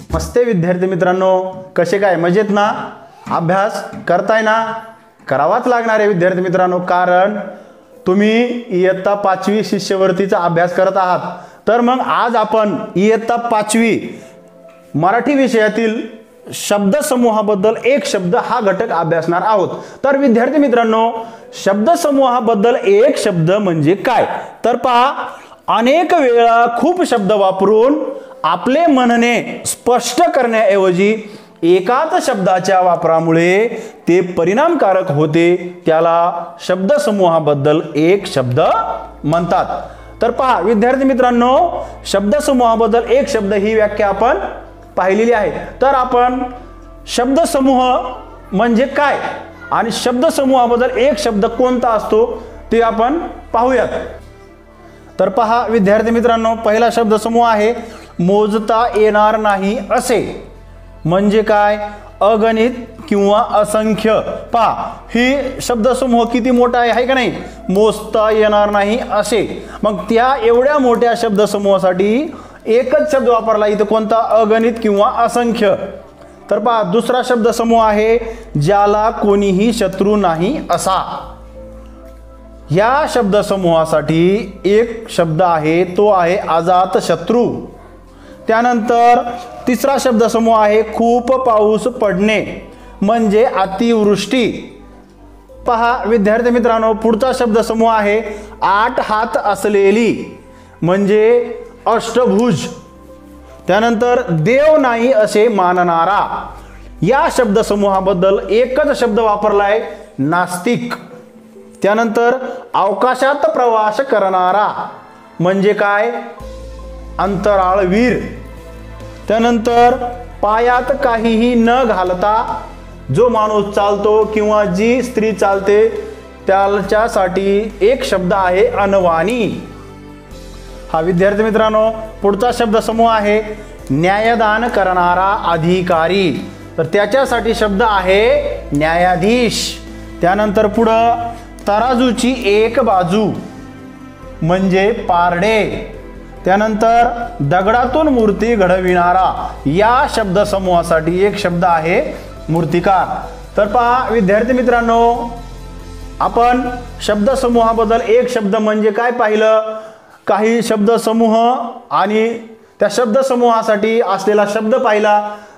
मस्ते विद्यार्थी मित्रांनो, कसे काय मजेत ना? अभ्यास करताय ना? करावाच लागणार आहे विद्यार्थी मित्रांनो, कारण तुम्ही इयत्ता 5वी शिष्यवृत्तीचा अभ्यास करत आहात। तर मग आज आपण इयत्ता 5वी मराठी विषयातील शब्दसमूहाबद्दल एक शब्द हा घटक अभ्यासणार आहोत। तर विद्यार्थी मित्रांनो, शब्दसमूहाबद्दल एक शब्द म्हणजे काय? तर पहा, अनेक वेळा खूप शब्द वापरून आपले म्हणणे स्पष्ट करण्याऐवजी एकाच शब्दाच्या वापरामुळे ते परिणामकारक होते, त्याला शब्दसमूहाबद्दल एक शब्द म्हणतात। तर पहा विद्यार्थी मित्रांनो, शब्दसमूहाबद्दल एक शब्द ही व्याख्या आपण पाहिलेली आहे। तर आपण शब्दसमूह म्हणजे काय आणि शब्दसमूहाबद्दल एक शब्द कोणता असतो ते आपण पाहूयात। तर पहा विद्यार्थी मित्रांनो, पहिला शब्दसमूह आहे मोजता येणार नाही असे। म्हणजे काय? अगणित किंवा असंख्य। पहा ही शब्दसमूह किती मोठा आहे का नाही? मोजता येणार नाही असे। मग त्या एवढ्या मोठ्या शब्दसमूहासाठी एकच शब्द वापरला, इथं कोणता? अगणित किंवा असंख्य। तर पहा दुसरा शब्दसमूह आहे ज्याला कोणीही शत्रू नाही असा। या शब्दसमूहासाठी एक शब्द आहे, तो आहे अजात शत्रू। त्यानंतर तिसरा शब्दसमूह आहे खूप पाऊस पडणे म्हणजे अतिवृष्टी। पहा विद्यार्थी मित्रांनो, पुढचा शब्दसमूह आहे 8 हात असलेली म्हणजे अष्टभुज। त्यानंतर देव नाही असे मानणारा। या शब्दसमूहाबद्दल एकच शब्द वापरलाय, नास्तिक। त्यानंतर अवकाशात प्रवास करणारा म्हणजे काय? अंतराळवीर। त्यानंतर पायात काहीही न घालता जो माणूस चालतो किंवा जी स्त्री चालते त्याच्यासाठी एक शब्द आहे अनवाणी। हा विद्यार्थी मित्रांनो, पुढचा शब्दसमूह आहे न्यायदान करणारा अधिकारी। तर त्याच्यासाठी शब्द आहे न्यायाधीश। त्यानंतर पुढं तराजूची एक बाजू म्हणजे पारडे। त्यानंतर दगडातून मूर्ती घडविणारा, या शब्दसमूहासाठी एक शब्द आहे मूर्तिकार। तर पहा विद्यार्थी मित्रांनो, आपण शब्दसमूहाबद्दल एक शब्द म्हणजे काय पाहिलं? काही शब्दसमूह आणि त्या शब्दसमूहासाठी असलेला शब्द पाहिला।